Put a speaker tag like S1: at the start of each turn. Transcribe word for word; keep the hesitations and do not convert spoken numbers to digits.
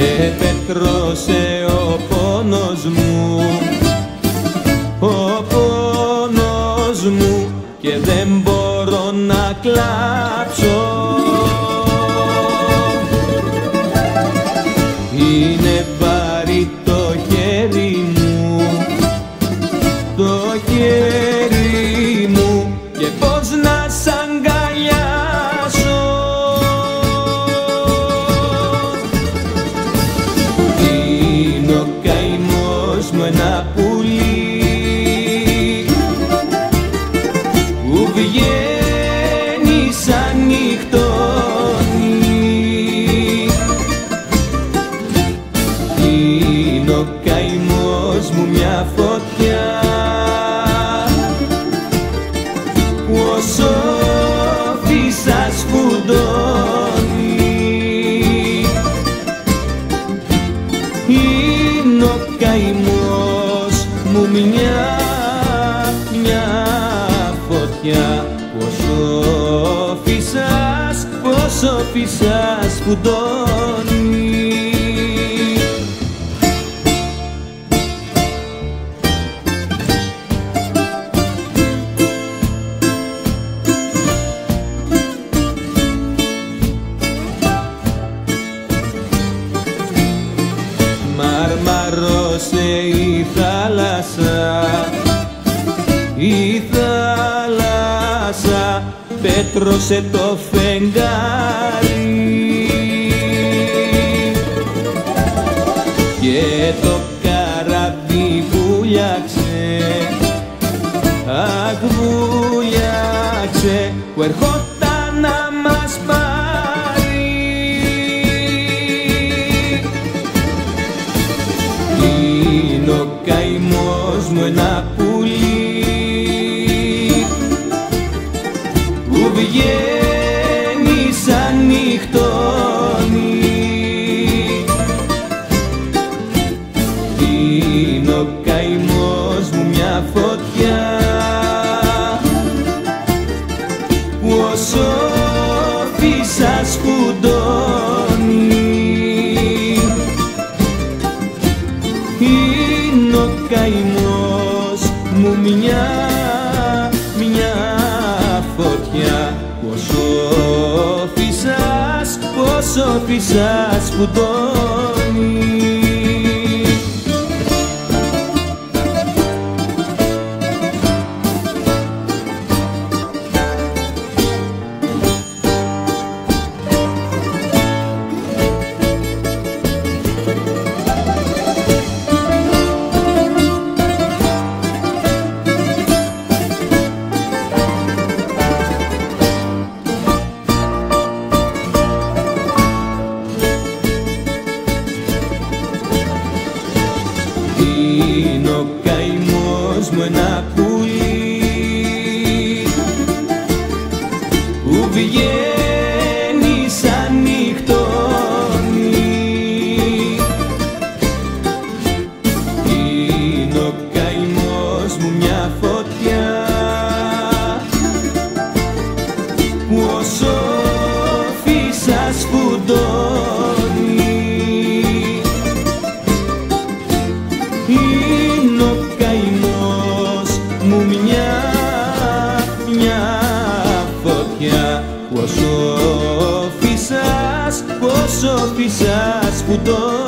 S1: επέτρωσε ο πόνος μου, ο πόνος μου, και δεν μπορώ να κλάψω. Είναι βαρύ το χέρι μου, το χέρι μου, και πώς να σ' αγκαλιάσω. Είναι ο καημός μου ένα πουλί που βγαίνει σαν νυχτώνει. Είναι ο καημός μου μια φωτιά που όσο φύσας σπουδώνει. Είναι ο καημός μου μια, μια φωτιά που όσο φύσας, όσο φύσας σπουδώνει. Μαρμαρώσε η θάλασσα, η θάλασσα πέτρωσε το φεγγάρι, και το καράβι βούλιαξε, αχ βούλιαξε, που ερχόταν να μας πάρει. Είναι ο καημός μου ένα πουλί που βγαίνει σαν νυχτώνει. Είναι ο καημός μου μια φωτιά που όσο φύσας σκουντώνει. Είναι ο καημός μου μια, μια φωτιά που όσο φύσας, όσο φύσας σκουντώνει. Είναι ο καημός μου ένα πουλί που βγαίνει σαν νυχτώνει. Είναι ο καημός μου μια φωτιά που όσο φύσας σπουδώνει. Είναι ο καημός μου μια, μια φωτιά που όσο φύσας, όσο φύσας σπουδώνει.